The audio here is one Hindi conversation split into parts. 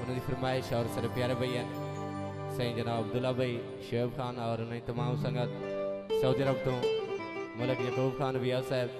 उन्होंने फरमाइश और सर प्यारे भैया सही जनाब अब्दुल्ला भाई शेब खान और उन्हें तमाम संगत सऊदी अरब तो मलक यकूब खान विया साहब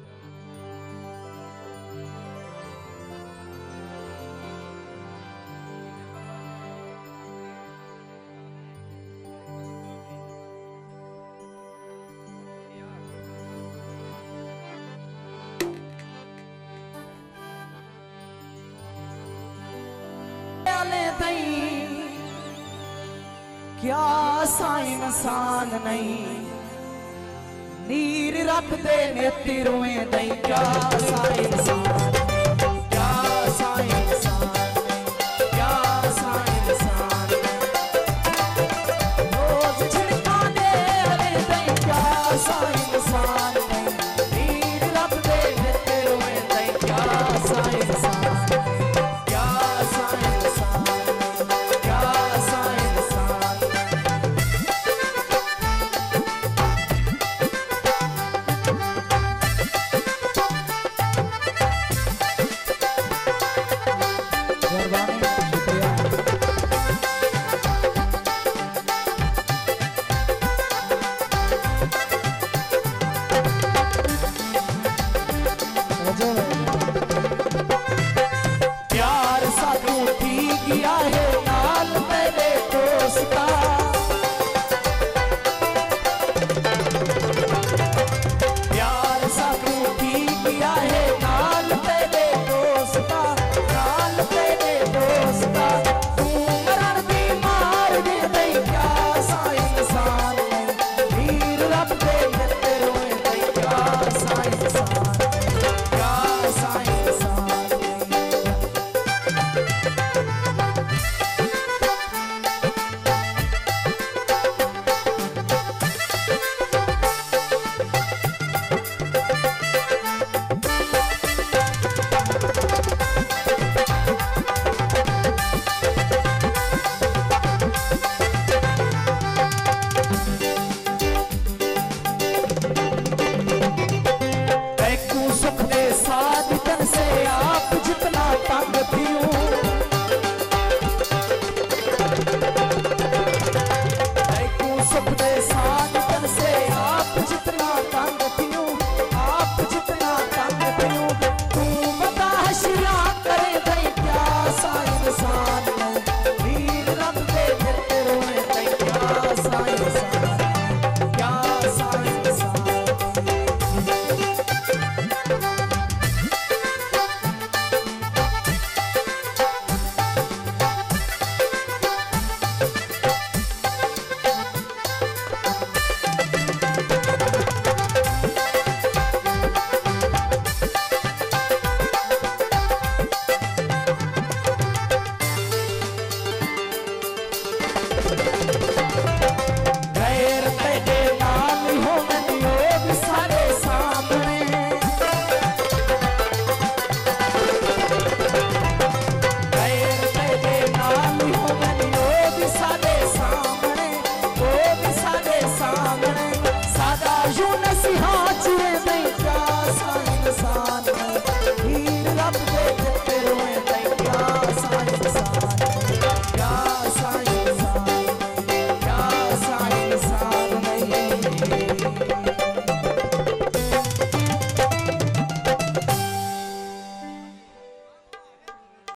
क्या साईं इंसान नहीं नीर रख दे नेति रोए दई क्या साईं इंसान क्या साईं इंसान क्या साईं इंसान रोज छिड़का दे अरे दई क्या साईं इंसान नीर रख दे नेति रोए दई क्या साईं इंसान क्या साईं इंसान क्या साईं प्यार साथों ठीक गया है